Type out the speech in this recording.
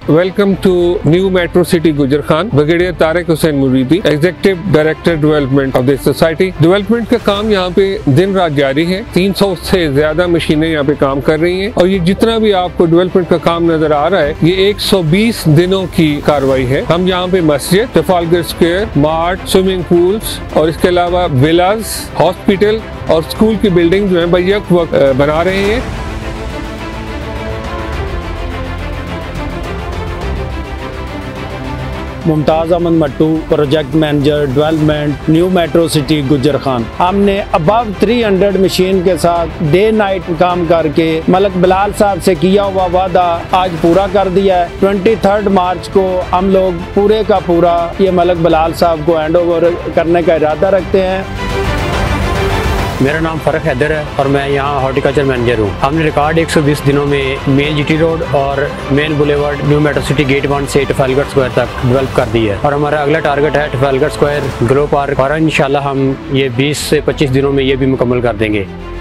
Welcome to new metro city Gujar Khan. Brigadier Tariq Hussain Muridi, executive director development of this society. Development का काम यहाँ पे दिन रात जारी है। 300 से ज्यादा मशीनें यहाँ पे काम कर रही हैं और ये जितना भी आपको डेवलपमेंट का काम नजर आ रहा है, ये 120 दिनों की कार्रवाई है। हम यहाँ पे मस्जिद, Trafalgar square, mart, swimming pools और इसके अलावा विलाज, हॉस्पिटल और स्कूल की बिल्डिंग जो है बैक वक्त बना रहे हैं। Mumtaz Ahmed Mattu, project manager development, new metro city Gujar Khan. हमने अबव 300 मशीन के साथ डे नाइट काम करके मलक बिलाल साहब से किया हुआ वादा आज पूरा कर दिया है। 23 मार्च को हम लोग पूरे का पूरा ये मलक बिलाल साहब को हैंड ओवर करने का इरादा रखते हैं। मेरा नाम फ़रक हैदर है और मैं यहाँ हॉर्टिकल्चर मैनेजर हूँ। हमने रिकॉर्ड 120 दिनों में मेन जीटी रोड और main boulevard new metro city gate 1 से ट्रफालगर स्क्वायर तक डेवलप कर दी है और हमारा अगला टारगेट है ट्रफालगर स्क्वायर, ग्लो पार्क और इंशाल्लाह हम ये 20 से 25 दिनों में ये भी मुकम्मल कर देंगे।